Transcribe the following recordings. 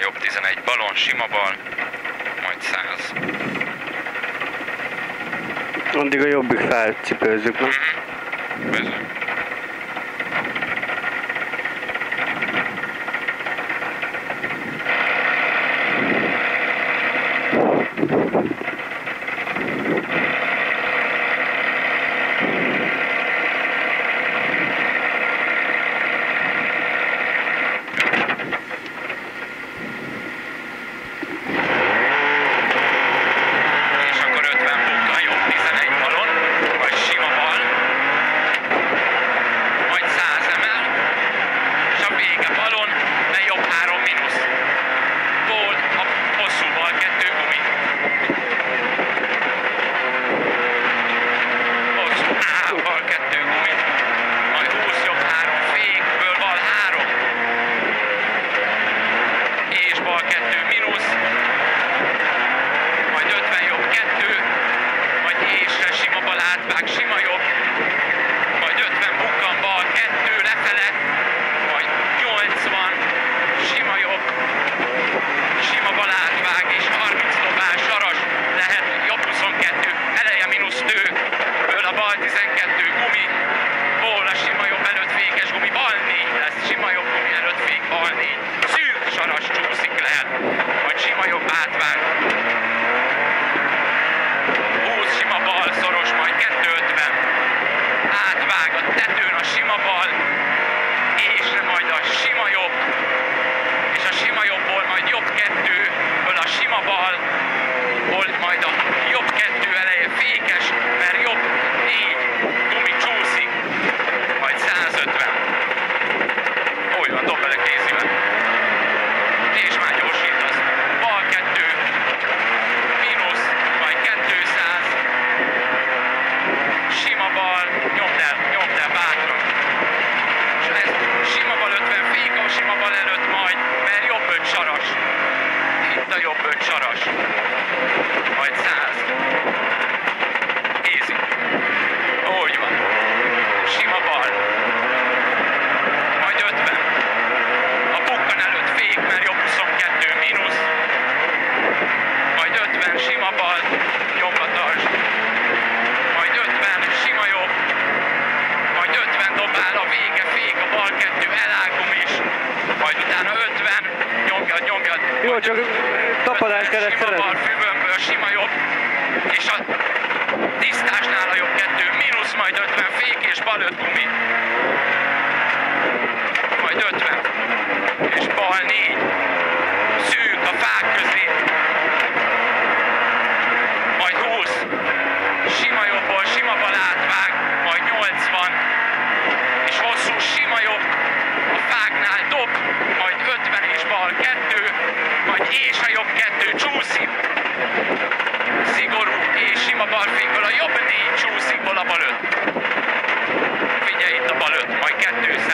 jobb 11 balon, sima bal, majd 100. Addig a jobbig felcipőzzük, nem? Bizony. Jó, csak tapadás kellett szeretni. Sima bal füvömből, sima jobb, és a tisztásnál a jobb 2, mínusz, majd 50, fék és bal 5 gumi. Majd 50, és bal 4, szűk a fák közé. Majd 20, sima jobbból, sima bal átvág, majd 80, és hosszú sima jobb, a fáknál dob, majd 50 és bal 2, majd és a jobb 2 csúszik, szigorú és sima balfékből a jobb 4 csúszik, hol a bal 5. Figyelj itt a bal 5, majd 200.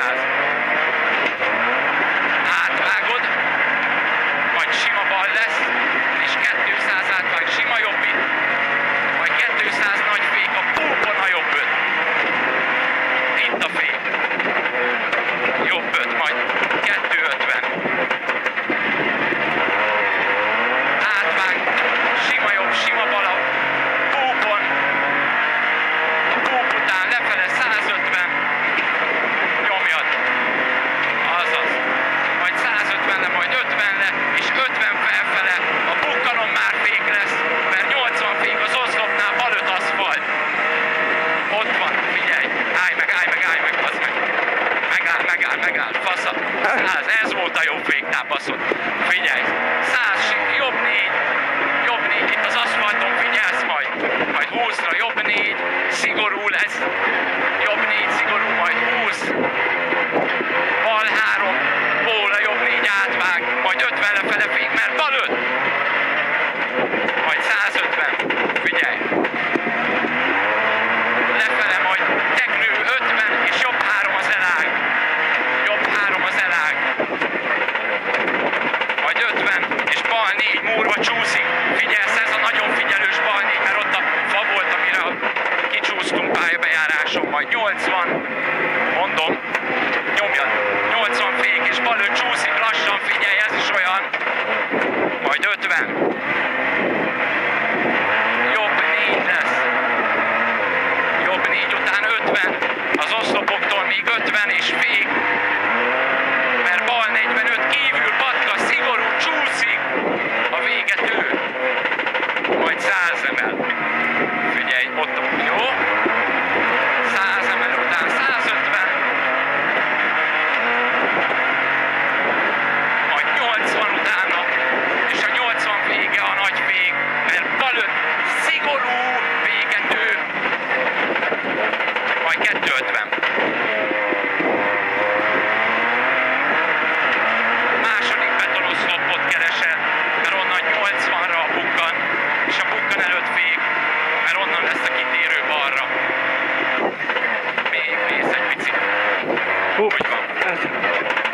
Átvágod, majd sima bal lesz, és 200 átvág, sima jobbit, majd 200 nagy fék a pókon a jobb 5. Itt a fék. Jobb 5, majd 250. Átvág, sima jobb, sima bal a pókon. A pók után lefele 150. Nyomjad. Azaz. Majd 150-le, majd 50-le, és 50 felfele. A bukkanon már fék lesz, mert 80 fék az oszlopnál, bal 5 aszfalt. Ott van, figyelj. Állj meg, bazd meg. Megáll, fasza. 100, ez volt a jobb féktáp, baszod. Figyelj, 100, jobb 4, itt az aszfalton figyelsz majd. Majd 20-ra, jobb 4, szigorú lesz. Jobb 4, szigorú, majd 20. Bal 3, ból a jobb 4 átvág, majd 50 lefele fék, mert bal 5. Majd 150, figyelj. Lefele majd teknő 50, és jobb 3 az elág. Jobb 3 az elág. Majd 50, és bal 4 múrva csúszik. Figyelsz, ez a nagyon figyelős bal 4, mert ott a fa volt, amire kicsúsztunk pályabejáráson. Majd 80, mondom,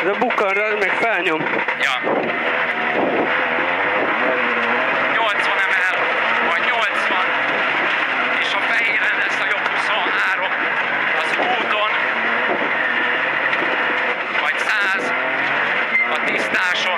Ez a bukkanra meg felnyom. Ja. 80 emel, vagy 80, és a fehéren lesz a jobb 23, az úton, vagy 100 a tisztáson.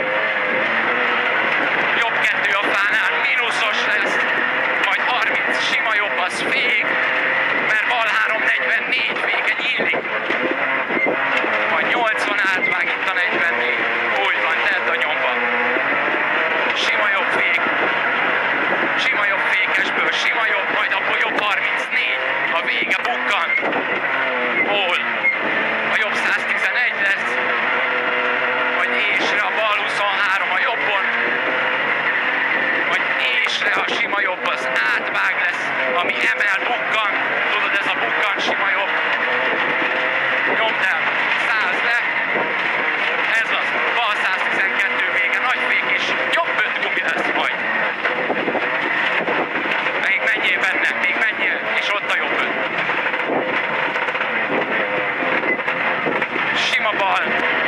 Jobb 2 a fánál, mínuszos lesz, majd 30 sima jobb az fék, mert bal 3 44 féke nyílik. Majd 80 átvág itt a 44, úgy van, tedd a nyomba. Sima jobb fék, sima jobb fékesből, sima jobb, majd abból jobb 34, a vége bukkan. Hol? A jobb 111 lesz, majd ésre a bal 23 a jobbon, majd ésre a sima jobb az átvág lesz, ami emel bukkan, tudod ez a bukkan sima jobb. Nyomd el, 100 le, ez az, bal 112 vége, nagy fék is, jobb 5 gumi lesz majd. Még menjél benne, még menjél, és ott a jobb 5. Sima bal,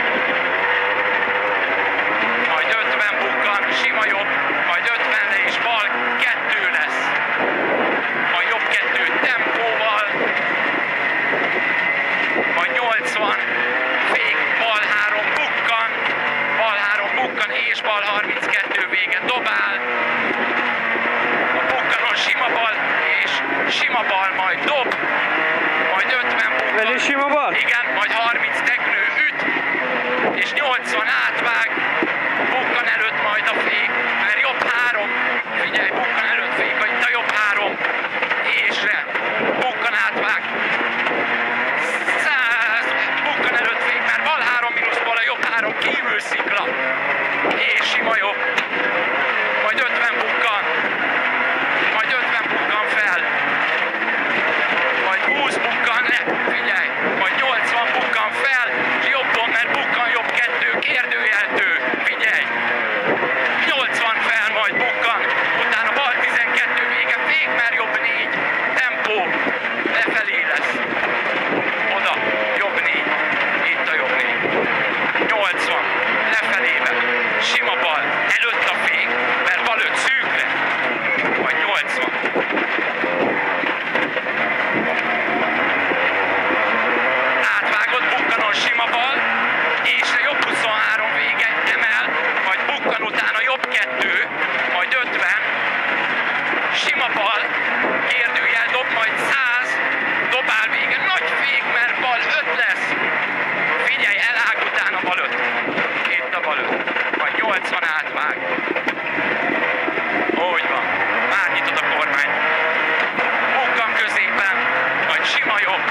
majd 50 bukkan, sima jobb, majd 50 le és bal 2 lesz. Majd jobb 2 tempóval, majd 80, fék, bal 3 bukkan és bal 32 vége dobál. A bukkanon sima bal és sima bal majd dob, majd 50 bukkan. Ez is sima bal? Igen, majd 30 tegnő üt, és 80 átvág, bukkan előtt majd a fék, mert jobb 3, figyelj, bukkan előtt fék, hogy itt a jobb 3, ésre, bukkan átvág, 100, bukkan előtt fék, mert bal 3 mínusz bal, a jobb 3 kívül szikla, és sima jobb, majd 50 bukkan, majd 50 bukkan fel, majd 20 bukkan le, figyelj, majd 80 bukkan fel, és jobbon, mert bukkan jobb 2, kérdőjeltő, figyelj, 80 fel, majd bukkan, utána bal 12 vége, fék, mert jobb 4, tempó, lefelé lesz, oda, jobb 4, itt a jobb 4, 80, lefelébe, sima bal, előtt a fék, mert bal 5 szűkre, majd 80. Átvágott bukkanon sima bal, és a jobb 23 vége emel, majd bukkan utána jobb 2, majd 50, sima bal, kérdőjel dob, majd 100, dobál vége, nagy fék, mert bal 5 lesz. Figyelj, elág utána bal 5. Itt a bal 5. Majd 80 átvág. Úgy van. Már nyitod a kormányt. Bukkan középen, majd sima jobb.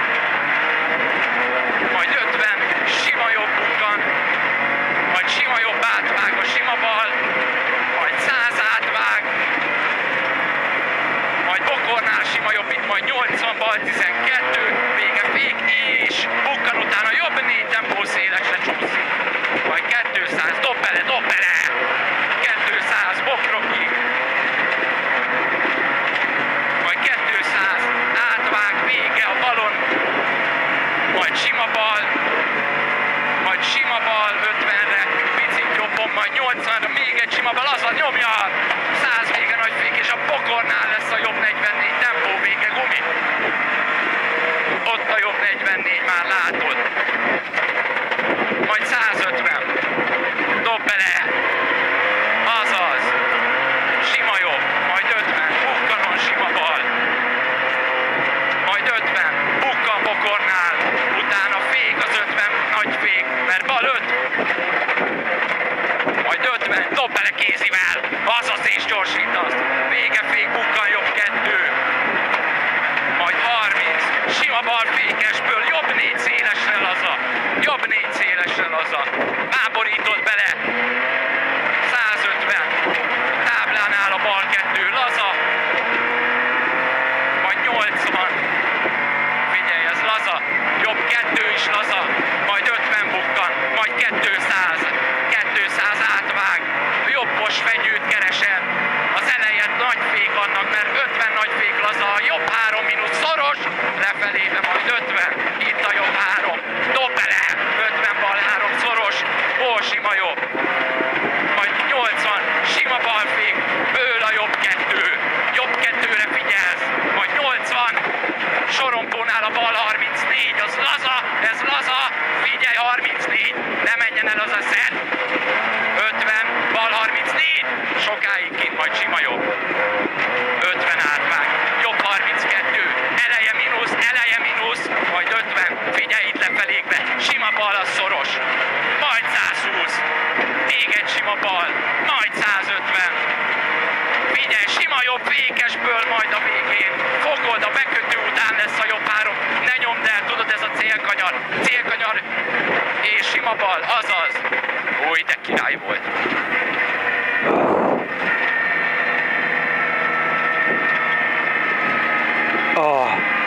Majd 50, sima jobb bukkan. Majd sima jobb átvág, a sima bal. Majd 100 átvág. Majd bokornál sima jobb, itt majd 80, bal 12, vége fék, és bukkan utána jobb 4 tempó szélesre csúszik. Majd 200, dob bele, 200, bokrokig. Majd 200, átvág, vége a balon. Majd sima bal, majd sima bal 50-re, picit jobbon, majd 80-ra, még egy sima bal, az a nyomja! 100 vége nagy fék, és a bokornál lesz a jobb 44, tempó vége, gumi. Ott a jobb 44, már látod. Majd 150. Dob bele. Azaz. Sima jobb, majd 50, bukkanon sima bal. Majd 50, bukkan bokornál. Utána fék az 50, nagy fék, mert bal 5. Majd 50, dob bele kézivel. Azaz és gyorsítasz. Vége fék, bukkan jobb 2. Majd 30, sima bal fékesből, jobb 4 szélesre laza. Jobb 4 szélesre laza. Báborítod bele. 150. Táblánál a bal 2 laza. Majd 80. Figyelj, ez laza. Jobb 2 is laza. Majd 50 bukkan. Majd 200. 200 átvág. Jobbos fenyőt keresel. Az elején nagy fék vannak, mert 50 nagy fék laza. Jobb 3 mínusz szoros. Lefelébe majd 50. Itt a jobb 3. Dob bele. 50 bal 3. sima jobb. Majd 80, sima balfék, ből a jobb kettő. Jobb kettőre figyelsz. Majd 80, sorompónál a bal 34, az laza, ez laza. Figyelj 34, ne menjen el az a szed. 50, bal 34, sokáig kint, majd sima jobb. 50 átvág, jobb 32, eleje mínusz, majd 50, figyelj itt lefelékbe, sima bal a szoros, majd 120, még egy sima bal, majd 150, figyelj, sima jobb fékesből majd a végén, fogod, a bekötő után lesz a jobb három, ne nyomd el, tudod, ez a célkanyar, és sima bal, azaz, új, de király volt.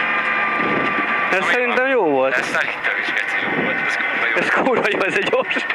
Ez szerintem jó volt. Ez szerintem is geci jó volt. Ez kurva jó. Ez kurva jó, ez egy gyors.